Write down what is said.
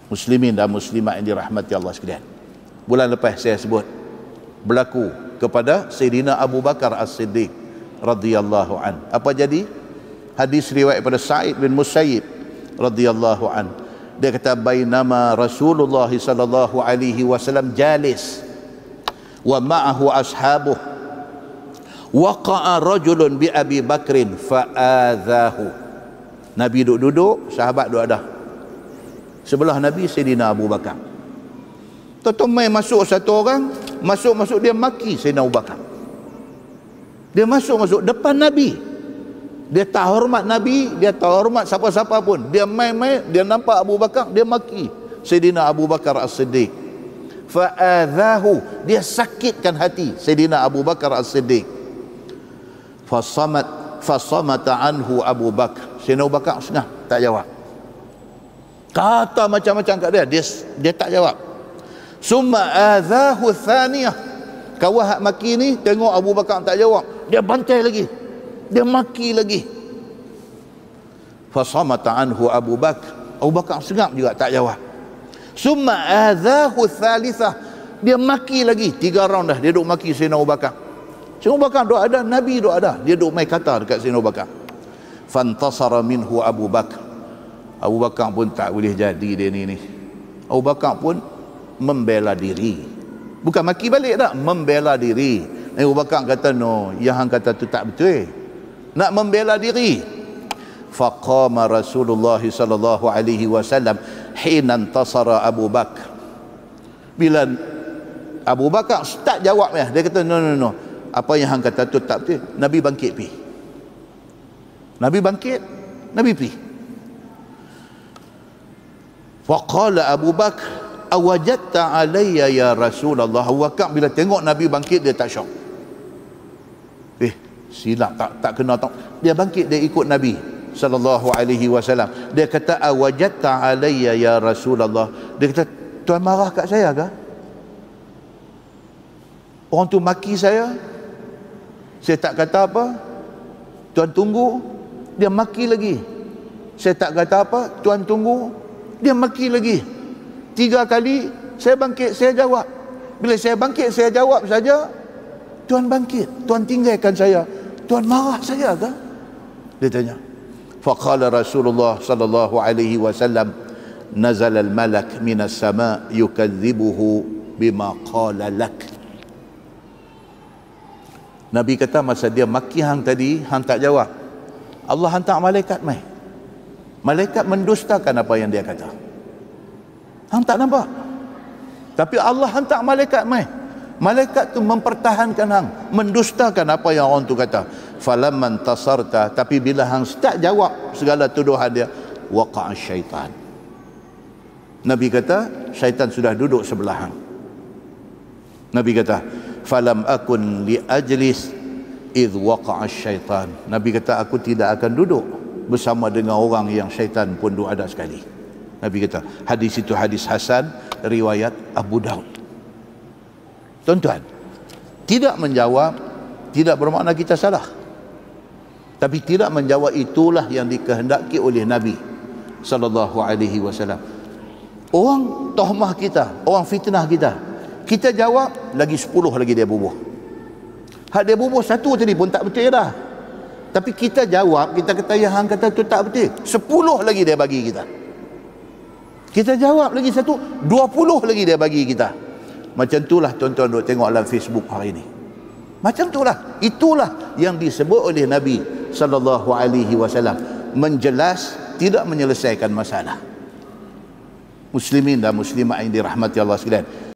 Muslimin dan muslimat yang dirahmati Allah sekalian, bulan lepas saya sebut berlaku kepada Sayyidina Abu Bakar As-Siddiq radhiyallahu an. Apa jadi? Hadis riwayat pada Sa'id bin Musayyib radhiyallahu an. Dia kata, bainama Rasulullah sallallahu alaihi wasallam jalis wa ma'ahu ashabuh waqa'a rajulun bi Abi Bakrin fa'adhahu. Nabi duduk, sahabat duduk ada. Sebelah Nabi Sayyidina Abu Bakar. Tonton main masuk satu orang, masuk dia maki Sayyidina Abu Bakar. Dia masuk depan Nabi. Dia tak hormat Nabi, dia tak hormat siapa-siapa pun. Dia main, dia nampak Abu Bakar, dia maki Sayyidina Abu Bakar As-Siddiq. Fa'adhahu, dia sakitkan hati Sayyidina Abu Bakar As-Siddiq. Fasamata anhu Abu Bakar. Sayyidina Abu Bakar sengah, tak jawab. Kata macam-macam kat dia tak jawab. Summa adhahu thaniyah. Kawan hak maki ni tengok Abu Bakar tak jawab, dia bantai lagi, dia maki lagi. Fasamata anhu Abu Bakar. Abu Bakar sengap juga tak jawab. Summa adhahu thalithah. Dia maki lagi, 3 round dah dia duk maki Sayyidina Abu Bakar. Sayyidina Abu Bakar duk ada, Nabi duk ada, dia duk main kata dekat Sayyidina Abu Bakar. Fantasara minhu Abu Bakar. Abu Bakar pun tak boleh jadi dia ni. Abu Bakar pun membela diri. Bukan maki balik tak, membela diri. Abu Bakar kata, no, yang hang kata tu tak betul. Nak membela diri. Faqama Rasulullah sallallahu alaihi wasallam hina intasara Abu Bakar. Bila Abu Bakar tak jawab dia kata, no. Apa yang hang kata tu tak betul. Nabi bangkit pi. Nabi bangkit, Nabi pi. Faqala Abu Bakar, awajadta alayya ya Rasulullah. Abu Bakar bila tengok Nabi bangkit, dia tak syok. Silap, tak kena tak. Dia bangkit, dia ikut Nabi sallallahu alaihi wasallam. Dia kata, awajadta alayya ya Rasulullah. Dia kata, tuan marah kat saya ke? Orang tu maki saya tak kata apa. Tuan tunggu, dia maki lagi. Saya tak kata apa, tuan tunggu, dia maki lagi. 3 kali saya bangkit, saya jawab. Bila saya bangkit, saya jawab saja, tuan bangkit, tuan tinggalkan saya, tuan marah saya ke? Dia tanya. Faqala Rasulullah sallallahu alaihi wasallam, nazala al-malak minas sama' yukadzibuhu bima qala lak. Nabi kata masa dia maki hang tadi, hang tak jawab, Allah hantar malaikat mai. Malaikat mendustakan apa yang dia kata. Hang tak nampak, tapi Allah hantar malaikat mai. Malaikat tu mempertahankan hang, mendustakan apa yang orang tu kata. Falamman tasarta, tapi bila hang tak jawab segala tuduhan dia, waqa'a syaitan. Nabi kata syaitan sudah duduk sebelah hang. Nabi kata, falam akun li ajlis idh waqa'a syaitan. Nabi kata, aku tidak akan duduk bersama dengan orang yang syaitan pun duduk ada sekali. Nabi kata, hadis itu hadis hasan, riwayat Abu Daud. Tuan-tuan, tidak menjawab tidak bermakna kita salah. Tapi tidak menjawab itulah yang dikehendaki oleh Nabi sallallahu alaihi wasallam. Orang tohmah kita, orang fitnah kita, kita jawab, lagi 10 lagi dia bubuh. Hak dia bubuh 1 tadi pun tak betul dah. Tapi kita jawab, kita kata yang hang kata tu tak betul, 10 lagi dia bagi kita. Kita jawab lagi 1, 20 lagi dia bagi kita. Macam itulah tuan-tuan duk tengok dalam Facebook hari ini. Macam itulah. Itulah yang disebut oleh Nabi sallallahu alaihi wasallam, menjelas, tidak menyelesaikan masalah. Muslimin dan muslimat yang dirahmati Allah sekalian,